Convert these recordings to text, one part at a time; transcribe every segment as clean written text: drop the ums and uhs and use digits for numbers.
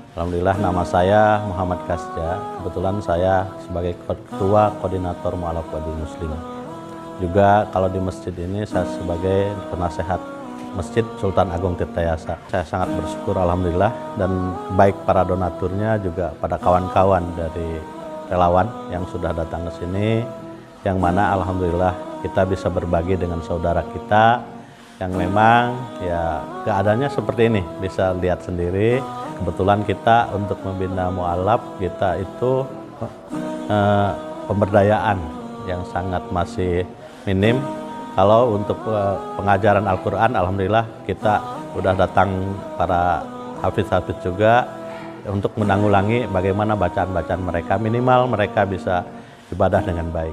Alhamdulillah, nama saya Muhammad Kasja. Kebetulan saya sebagai Ketua Koordinator Mu'alaf Wadul Muslim. Juga kalau di masjid ini saya sebagai penasehat Masjid Sultan Agung Tirtayasa. Saya sangat bersyukur alhamdulillah, dan baik para donaturnya juga pada kawan-kawan dari relawan yang sudah datang ke sini, yang mana alhamdulillah kita bisa berbagi dengan saudara kita yang memang ya keadaannya seperti ini, bisa lihat sendiri. Kebetulan kita untuk membina mu'alaf kita itu pemberdayaan yang sangat masih minim. Kalau untuk pengajaran Al-Quran, alhamdulillah kita udah datang para hafiz-hafiz juga untuk menanggulangi bagaimana bacaan-bacaan mereka, minimal mereka bisa ibadah dengan baik.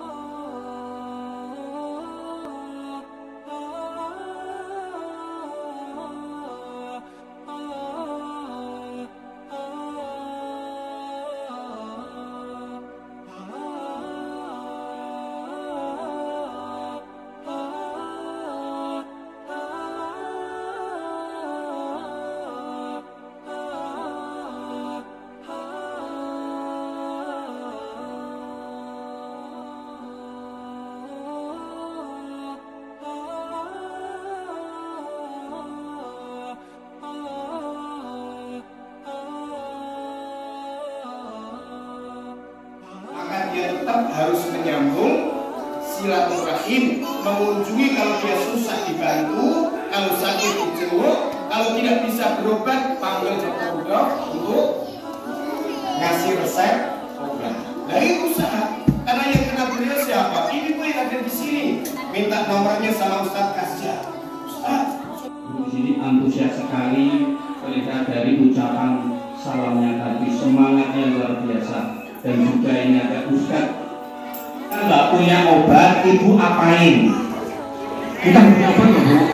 Dia tetap harus menyambung silaturahim, mengunjungi kalau dia susah dibantu, kalau sakit dijenguk, kalau tidak bisa berobat panggil dokter untuk ngasih resep obat. Dari usaha, karena yang kena beliau siapa? Ini pun yang ada di sini. Minta nomornya sama Ustadz Kasja. Ustadz. Di sini antusias sekali terlihat dari ucapan salamnya tadi, semangatnya luar biasa. Dan juga ini ada Ustaz, kita nggak punya obat, ibu apain? Kita punya obat ya Bu?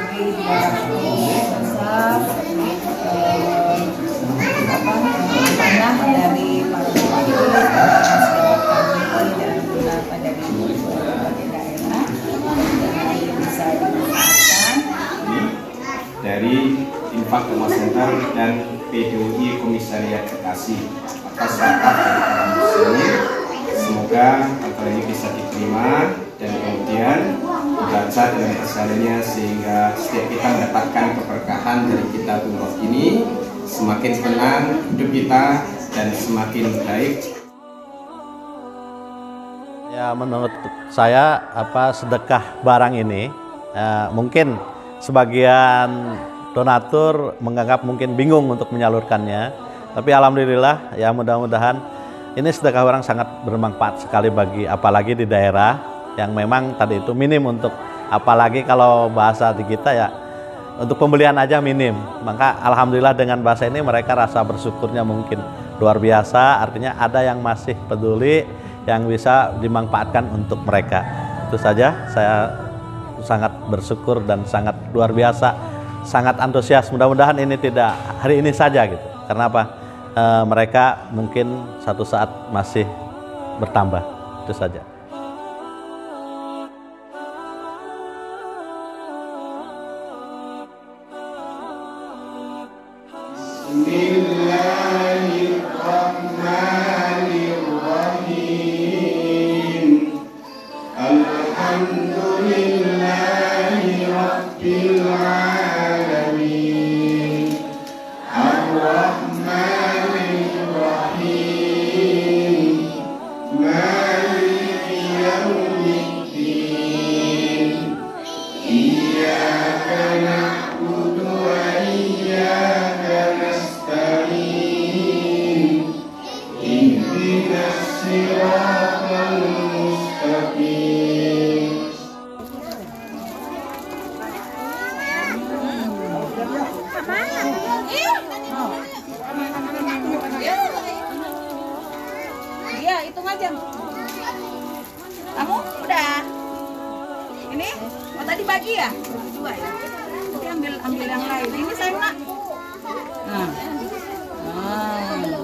Tanah dari para bupati, masyarakat kami dan beberapa dari berbagai daerah yang bisa dimanfaatkan dari Infak Rumah Center dan PDUI Komisariat Bekasi atas wakaf dari para muslimin. Semoga acara ini bisa diterima dan kemudian dibaca dengan kesannya sehingga setiap kita mendapatkan keberkahan dari kitabullah ini, semakin tenang hidup kita dan semakin baik. Ya, menurut saya sedekah barang ini mungkin sebagian donatur menganggap mungkin bingung untuk menyalurkannya. Tapi alhamdulillah ya, mudah-mudahan ini sedekah barang sangat bermanfaat sekali bagi apalagi di daerah yang memang tadi itu minim untuk, apalagi kalau bahasa di kita ya untuk pembelian aja minim. Maka alhamdulillah dengan bahasa ini mereka rasa bersyukurnya mungkin luar biasa, artinya ada yang masih peduli yang bisa dimanfaatkan untuk mereka. Itu saja, saya sangat bersyukur dan sangat luar biasa, sangat antusias. Mudah-mudahan ini tidak hari ini saja gitu. Karena apa? Mereka mungkin satu saat masih bertambah. Itu saja. Bismillahirrahmanirrahim. Alhamdulillahi Rabbil Alamin. Ar-Rahmanir-Rahim. Maliki Yawmiddin. Iyyaka na'budu wa iyyaka nasta'in. Ihdinas siratal mustaqim. Iya, hitung aja. Kamu udah? Ini mau tadi bagi ya? Dua ya? Jadi ambil yang lain. Ini saya nak. Nah.